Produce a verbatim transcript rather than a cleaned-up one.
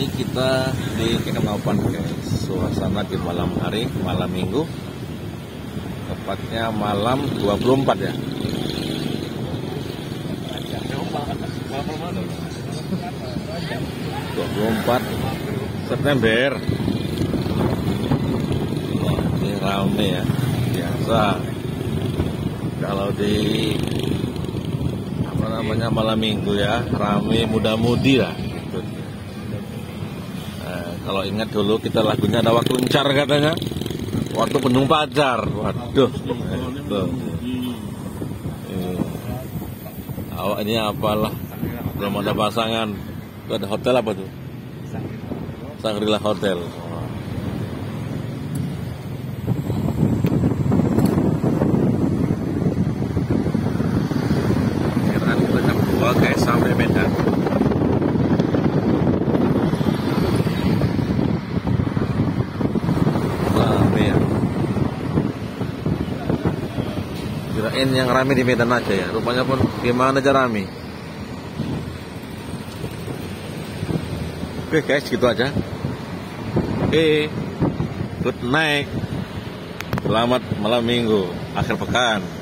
ini kita di Kenaupan, guys. Suasana di malam hari, malam minggu, tepatnya malam dua puluh empat ya. dua puluh empat September. Nah, ini rame ya, biasa. Kalau di apa namanya malam minggu ya, rame muda-mudi lah. Gitu. Nah, kalau ingat dulu kita lagunya ada waktu encar katanya, waktu penuh pacar. Waduh, itu. Awak ini apalah, belum ada pasangan. Itu ada hotel apa tuh? Shangri-La Hotel. Sekarang kita jam dua guys sampai Medan. Rame ya. Kirain yang rame di Medan aja ya. Rupanya pun gimana aja rame. Oke guys, gitu aja. Oke, good night. Selamat malam minggu, akhir pekan.